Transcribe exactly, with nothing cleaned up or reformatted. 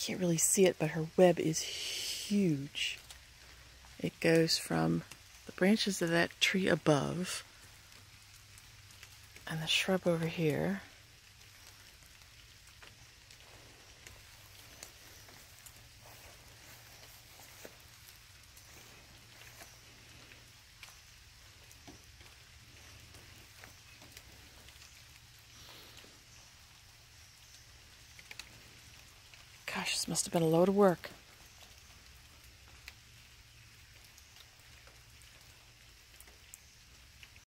can't really see it, but her web is huge. It goes from the branches of that tree above and the shrub over here. Gosh, this must have been a load of work.